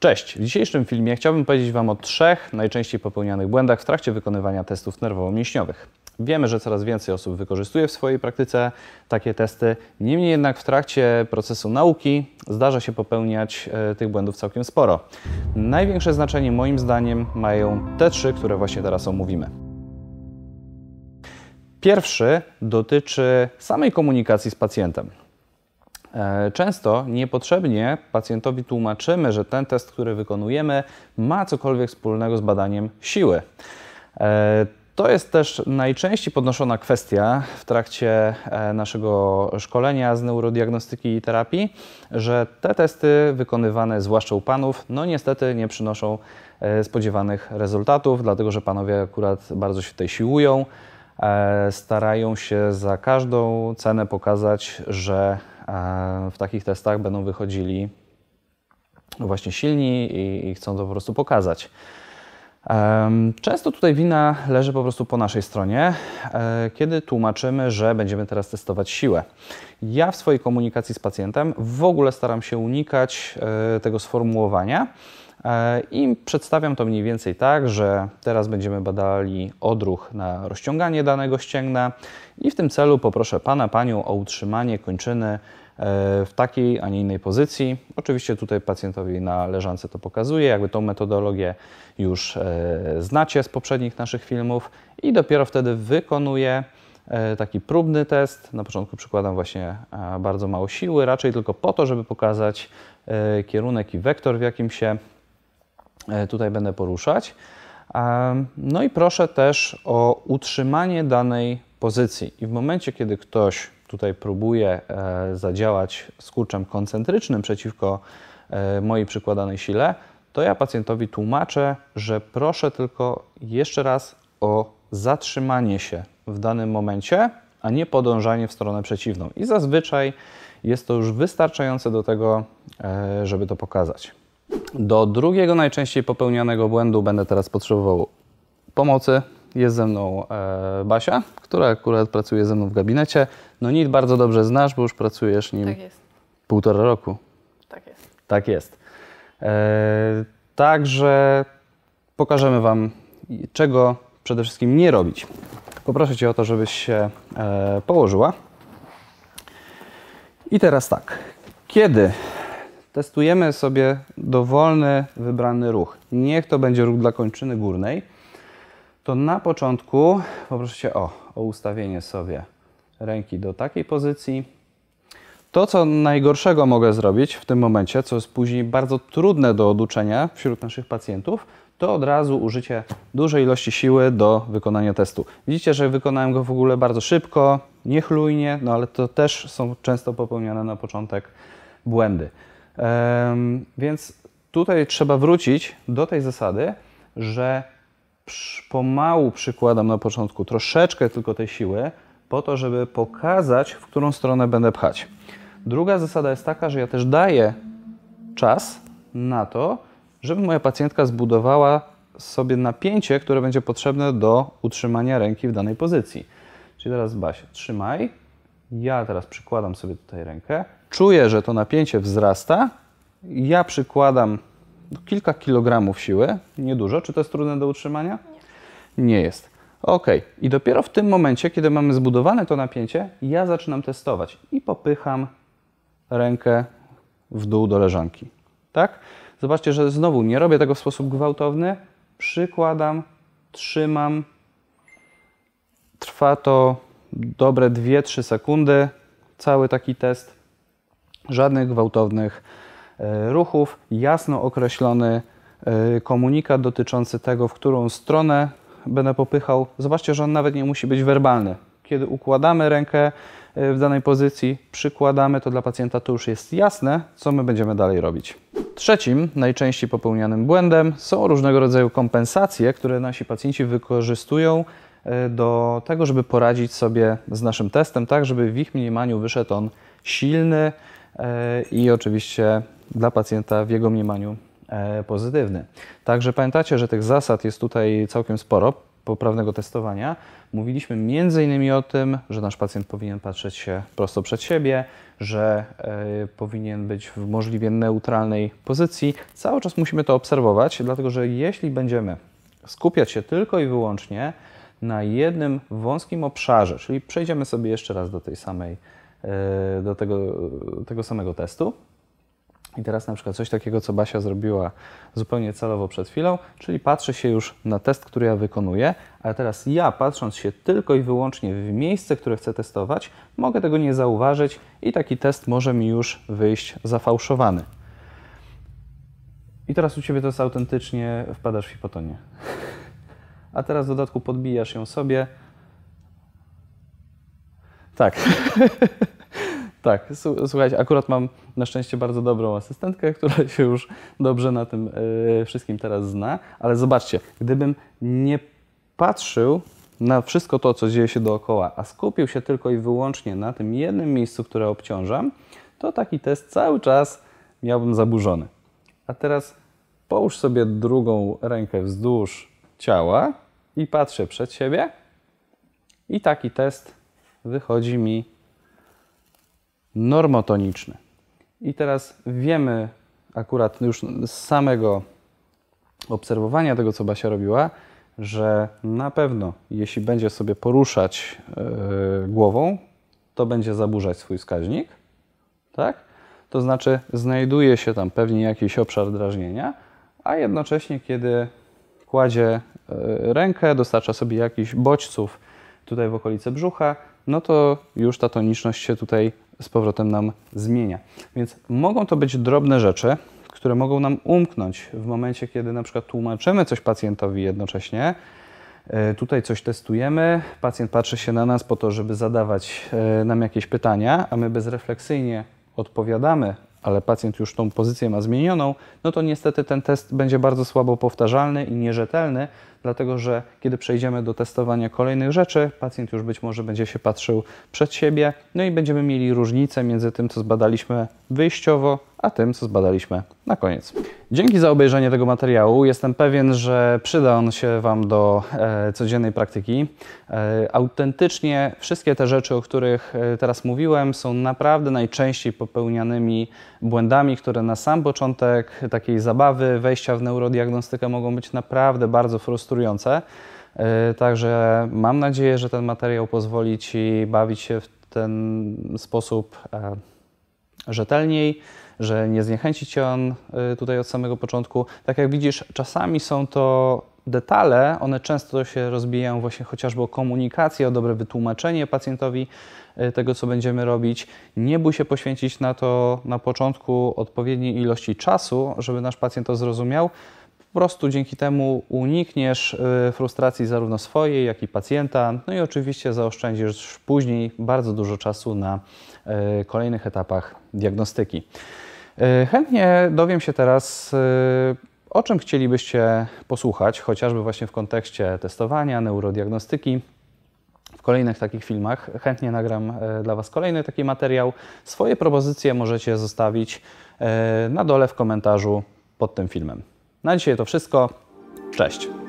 Cześć! W dzisiejszym filmie chciałbym powiedzieć Wam o 3 najczęściej popełnianych błędach w trakcie wykonywania testów nerwowo-mięśniowych. Wiemy, że coraz więcej osób wykorzystuje w swojej praktyce takie testy, niemniej jednak w trakcie procesu nauki zdarza się popełniać tych błędów całkiem sporo. Największe znaczenie moim zdaniem mają te 3, które właśnie teraz omówimy. Pierwszy dotyczy samej komunikacji z pacjentem. Często niepotrzebnie pacjentowi tłumaczymy, że ten test, który wykonujemy, ma cokolwiek wspólnego z badaniem siły. To jest też najczęściej podnoszona kwestia w trakcie naszego szkolenia z neurodiagnostyki i terapii, że te testy wykonywane zwłaszcza u panów, no niestety nie przynoszą spodziewanych rezultatów, dlatego że panowie akurat bardzo się tutaj siłują, starają się za każdą cenę pokazać, że w takich testach będą wychodzili właśnie silni i chcą to po prostu pokazać. Często tutaj wina leży po prostu po naszej stronie, kiedy tłumaczymy, że będziemy teraz testować siłę. Ja w swojej komunikacji z pacjentem w ogóle staram się unikać tego sformułowania i przedstawiam to mniej więcej tak, że teraz będziemy badali odruch na rozciąganie danego ścięgna i w tym celu poproszę Pana, Panią o utrzymanie kończyny w takiej, a nie innej pozycji. Oczywiście tutaj pacjentowi na leżance to pokazuje, jakby tą metodologię już znacie z poprzednich naszych filmów i dopiero wtedy wykonuję taki próbny test. Na początku przykładam właśnie bardzo mało siły, raczej tylko po to, żeby pokazać kierunek i wektor, w jakim się tutaj będę poruszać. No i proszę też o utrzymanie danej pozycji. I w momencie, kiedy ktoś tutaj próbuje zadziałać skurczem koncentrycznym przeciwko mojej przykładanej sile, to ja pacjentowi tłumaczę, że proszę tylko jeszcze raz o zatrzymanie się w danym momencie, a nie podążanie w stronę przeciwną. I zazwyczaj jest to już wystarczające do tego, żeby to pokazać. Do drugiego najczęściej popełnianego błędu będę teraz potrzebował pomocy. Jest ze mną Basia, która akurat pracuje ze mną w gabinecie. No NIT bardzo dobrze znasz, bo już pracujesz nim tak jest. 1,5 roku. Tak jest. Tak jest. Także pokażemy Wam, czego przede wszystkim nie robić. Poproszę Cię o to, żebyś się położyła. I teraz tak, kiedy testujemy sobie dowolny, wybrany ruch, niech to będzie ruch dla kończyny górnej, to na początku poproszę Cię o ustawienie sobie ręki do takiej pozycji. To, co najgorszego mogę zrobić w tym momencie, co jest później bardzo trudne do oduczenia wśród naszych pacjentów, to od razu użycie dużej ilości siły do wykonania testu. Widzicie, że wykonałem go w ogóle bardzo szybko, niechlujnie, no ale to też są często popełniane na początek błędy. Więc tutaj trzeba wrócić do tej zasady, że pomału przykładam na początku troszeczkę tylko tej siły, po to, żeby pokazać, w którą stronę będę pchać. Druga zasada jest taka, że ja też daję czas na to, żeby moja pacjentka zbudowała sobie napięcie, które będzie potrzebne do utrzymania ręki w danej pozycji. Czyli teraz Basia, trzymaj. Ja teraz przykładam sobie tutaj rękę. Czuję, że to napięcie wzrasta. Ja przykładam kilka kilogramów siły, niedużo. Czy to jest trudne do utrzymania? Nie. Nie jest. Ok. I dopiero w tym momencie, kiedy mamy zbudowane to napięcie, ja zaczynam testować i popycham rękę w dół do leżanki. Tak? Zobaczcie, że znowu nie robię tego w sposób gwałtowny. Przykładam, trzymam. Trwa to dobre 2-3 sekundy. Cały taki test. Żadnych gwałtownych ruchów. Jasno określony komunikat dotyczący tego, w którą stronę będę popychał. Zobaczcie, że on nawet nie musi być werbalny. Kiedy układamy rękę w danej pozycji, przykładamy, to dla pacjenta to już jest jasne, co my będziemy dalej robić. Trzecim najczęściej popełnianym błędem są różnego rodzaju kompensacje, które nasi pacjenci wykorzystują do tego, żeby poradzić sobie z naszym testem, tak żeby w ich mniemaniu wyszedł on silny i oczywiście dla pacjenta w jego mniemaniu pozytywny. Także pamiętacie, że tych zasad jest tutaj całkiem sporo. poprawnego testowania mówiliśmy m.in. o tym, że nasz pacjent powinien patrzeć się prosto przed siebie, że powinien być w możliwie neutralnej pozycji. Cały czas musimy to obserwować, dlatego że jeśli będziemy skupiać się tylko i wyłącznie na jednym wąskim obszarze, czyli przejdziemy sobie jeszcze raz do tej samej, do tego samego testu. I teraz na przykład coś takiego, co Basia zrobiła zupełnie celowo przed chwilą, czyli patrzy się już na test, który ja wykonuję, ale teraz ja, patrząc się tylko i wyłącznie w miejsce, które chcę testować, mogę tego nie zauważyć i taki test może mi już wyjść zafałszowany. I teraz u Ciebie to jest autentycznie, wpadasz w hipotonię. A teraz w dodatku podbijasz ją sobie. Tak. Tak, słuchajcie, akurat mam na szczęście bardzo dobrą asystentkę, która się już dobrze na tym wszystkim teraz zna, ale zobaczcie, gdybym nie patrzył na wszystko to, co dzieje się dookoła, a skupił się tylko i wyłącznie na tym jednym miejscu, które obciążam, to taki test cały czas miałbym zaburzony. A teraz połóż sobie drugą rękę wzdłuż ciała i patrzę przed siebie i taki test wychodzi mi normotoniczny. I teraz wiemy akurat już z samego obserwowania tego, co Basia robiła, że na pewno jeśli będzie sobie poruszać głową, to będzie zaburzać swój wskaźnik, tak? To znaczy znajduje się tam pewnie jakiś obszar drażnienia, a jednocześnie kiedy kładzie rękę, dostarcza sobie jakichś bodźców tutaj w okolicy brzucha, no to już ta toniczność się tutaj z powrotem nam zmienia. Więc mogą to być drobne rzeczy, które mogą nam umknąć w momencie, kiedy na przykład tłumaczymy coś pacjentowi jednocześnie. Tutaj coś testujemy, pacjent patrzy się na nas po to, żeby zadawać nam jakieś pytania, a my bezrefleksyjnie odpowiadamy, ale pacjent już tą pozycję ma zmienioną, no to niestety ten test będzie bardzo słabo powtarzalny i nierzetelny, dlatego że kiedy przejdziemy do testowania kolejnych rzeczy, pacjent już być może będzie się patrzył przed siebie, no i będziemy mieli różnicę między tym, co zbadaliśmy wyjściowo, a tym, co zbadaliśmy na koniec. Dzięki za obejrzenie tego materiału. Jestem pewien, że przyda on się Wam do codziennej praktyki. Autentycznie wszystkie te rzeczy, o których teraz mówiłem, są naprawdę najczęściej popełnianymi błędami, które na sam początek takiej zabawy, wejścia w neurodiagnostykę mogą być naprawdę bardzo frustrujące. Także mam nadzieję, że ten materiał pozwoli Ci bawić się w ten sposób rzetelniej, że nie zniechęci Cię on tutaj od samego początku. Tak jak widzisz, czasami są to detale, one często się rozbijają właśnie chociażby o komunikację, o dobre wytłumaczenie pacjentowi tego, co będziemy robić. Nie bój się poświęcić na to na początku odpowiedniej ilości czasu, żeby nasz pacjent to zrozumiał. Po prostu dzięki temu unikniesz frustracji zarówno swojej, jak i pacjenta, no i oczywiście zaoszczędzisz później bardzo dużo czasu na kolejnych etapach diagnostyki. Chętnie dowiem się teraz, o czym chcielibyście posłuchać, chociażby właśnie w kontekście testowania, neurodiagnostyki. W kolejnych takich filmach chętnie nagram dla Was kolejny taki materiał. Swoje propozycje możecie zostawić na dole w komentarzu pod tym filmem. Na dzisiaj to wszystko. Cześć!